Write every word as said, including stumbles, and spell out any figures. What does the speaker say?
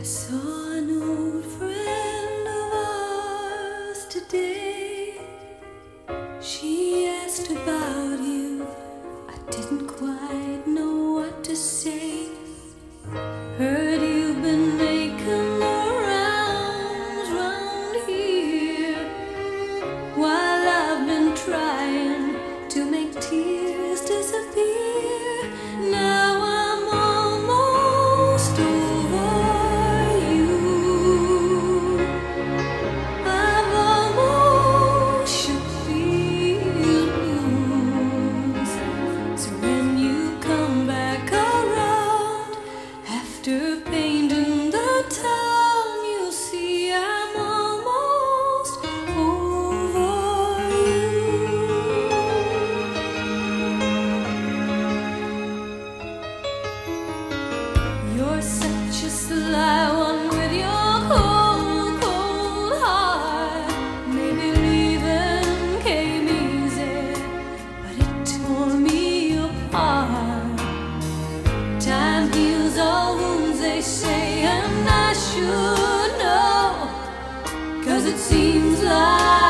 I saw an old friend of ours today. She asked about you. I didn't quite know what to say. Heard you've been making the rounds round here, while I've been trying to make tears disappear. Now I'm almost over you. I've almost shook these blues. So when you come back around after painting the town, you'll see I'm almost over you. You're such a sly one with your cold, cold heart. Maybe leaving came easy, but it tore me apart. Time heals all wounds, they say, and I should know, 'cause it seems like